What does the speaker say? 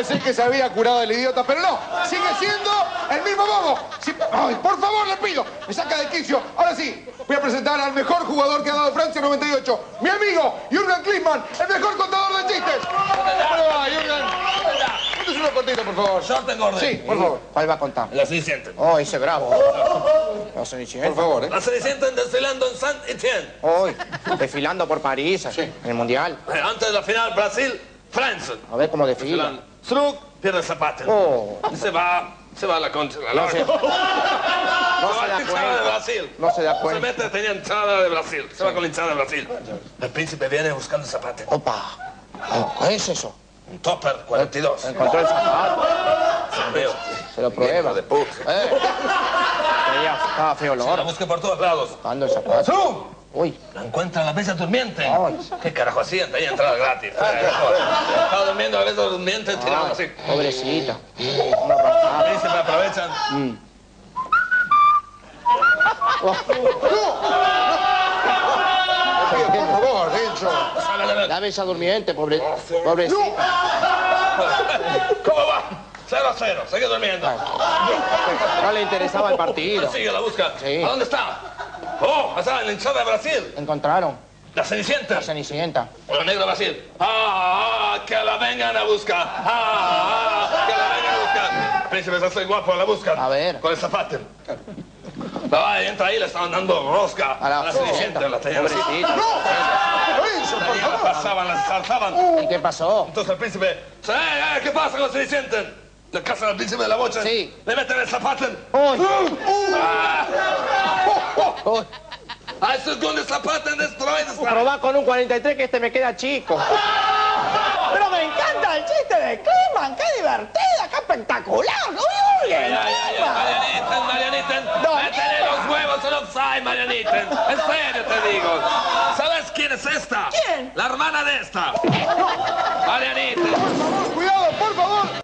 pensé que se había curado el idiota, pero no. Sigue siendo el mismo bobo. Ay, por favor, le pido. Me saca de quicio. Ahora sí, voy a presentar al mejor jugador que ha dado Francia 98. Mi amigo, Jürgen Klinsmann, el mejor contador de chistes. ¿Cómo va, Jürgen? Cuéntese uno cortito, por favor. Short Gordon. Sí, por favor. ¿Cuál va a contar? La Cenicienta. Oh, ese bravo. La Cenicienta. Por favor, La Cenicienta desfilando en Saint-Étienne. Hoy, desfilando por París, en el Mundial. Antes de la final, Brasil-Francia. A ver cómo desfila. Struk pierde el zapato. Oh. Y se va a la concha de la No lora. se- Se No va se a da la hinchada de cuenta. Brasil. No se da Se cuenta. mete, tenía hinchada de Brasil. Se va con la hinchada de Brasil. El príncipe viene buscando el zapato. Opa. Oh, ¿qué es eso? Un topper 42. Encontró el zapato. Veo. Se lo prueba. De puta. Estaba feo el La olor. busca por todos lados. Buscando el zapato. ¡Struk! Uy. La encuentra la bella durmiente. Ay. ¿Qué carajo hacían? Tenía entrada gratis. Estaba durmiendo la bella durmiente, tiraron así. Pobrecita. El príncipe aprovechan. por favor, Encho. La bella durmiente, pobrecita. ¿Cómo va? 0-0. Sigue durmiendo. No le interesaba el partido. Sigue la busca. Sí. ¿A dónde está? Oh, está en la hinchada de Brasil. Encontraron La Cenicienta. la Cenicienta. La negra Brasil. Que la vengan a buscar. Que la vengan a buscar. Príncipe, está muy guapo, la buscan. A ver. Con el zapato. Va, entra ahí, le estaban dando rosca A la Cenicienta. La tenían así. Pobrecita. Encho, por La favor. pasaban, la zarzaban. ¿Y qué pasó? Entonces el príncipe, ¿qué pasa con Cenicienta? Le casan al príncipe de la bocha. Sí. Le meten el zapato. Uy. Uy. ¡Ay, segundo zapato destroy! Probá con un 43 que este me queda chico. Pero me encanta el chiste de Klinsmann, qué divertida, qué espectacular, ¿no? Marianita, No. métele los huevos en offside, Marianita. En serio te digo. ¿Sabes quién es esta? ¿Quién? La hermana de esta. Marianita. Cuidado, por favor.